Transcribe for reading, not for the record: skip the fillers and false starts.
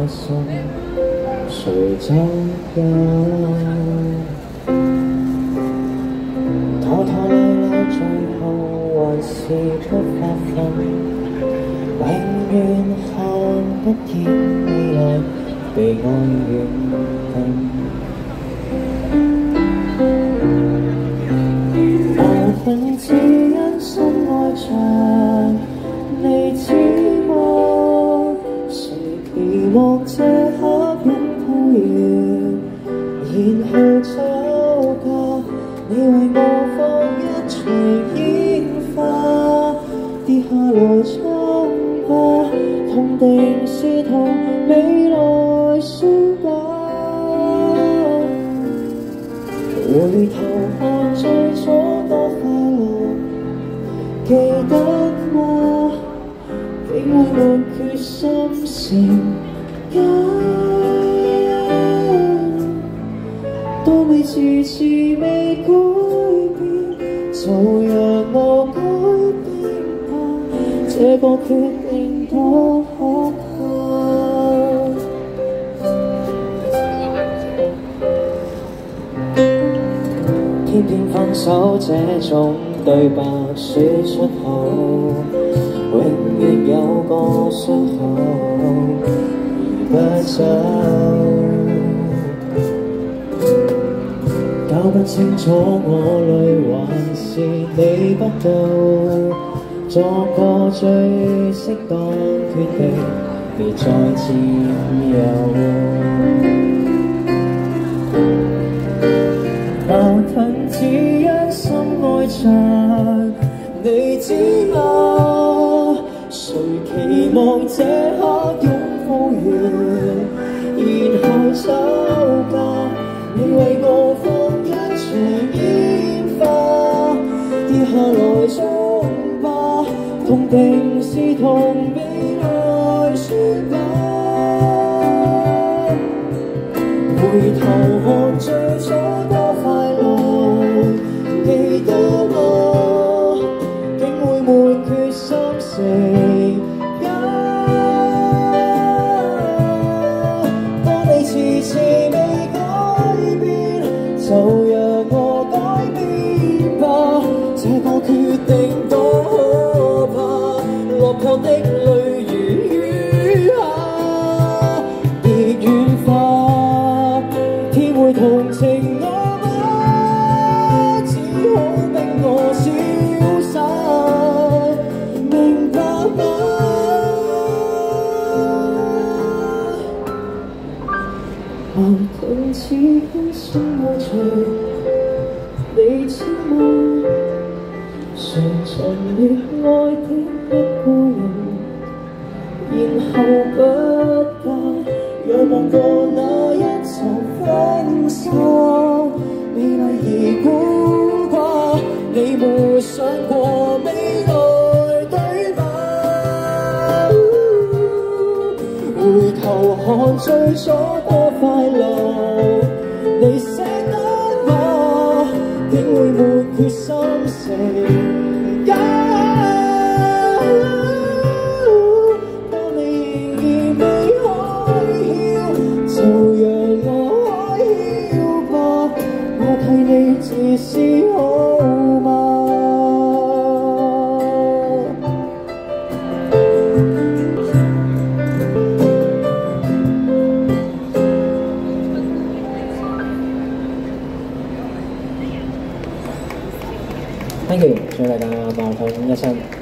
心，誰走近？拖拖拉拉，最後還是不發奮，永遠看不見未來被愛遠近。矛盾只因心愛着你知嗎？誰期望這刻擁抱完，然後走吧？你為我放一場煙花，跌下來衝吧，痛定是痛，未來算吧。回頭看最初多快樂，記得嗎？竟會沒決心成家，當你遲遲未改變，就讓我改變吧，這個決定多可怕。偏偏分手這種對白說出口，永遠有個傷口移不走。搞不清楚我累還是你不到，作個最適當決定，別再佔有。矛盾只因心愛着你知嗎？誰期望這刻擁抱完，然後走吧？你為我放一場煙花，跌下來衝吧，痛定是痛，未來算吧。回頭看最初多快樂，記得嗎？竟會沒決心成家。當你遲遲未改變，就讓我改變吧，這個決定多可怕，落魄的淚如雨下，別軟化，天會同情我嗎？只好逼我瀟灑，明白嗎？矛盾只因心愛着你知嗎？誰曾烈愛的一個人，然後不嫁，仰望過那一場分手，美麗而孤寡，你沒想過未來對嗎？回頭看最初多快樂，你捨得嗎？竟會沒決心成家。當你仍然未開竅，就讓我開竅吧，我替你自私好嗎？Thank you，祝大家矛盾一生。